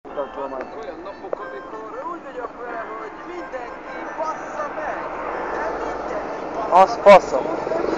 Olyan napok, amikor úgy vagyok vele, hogy mindenki bassza meg. De mindenki bassza meg. Az faszom.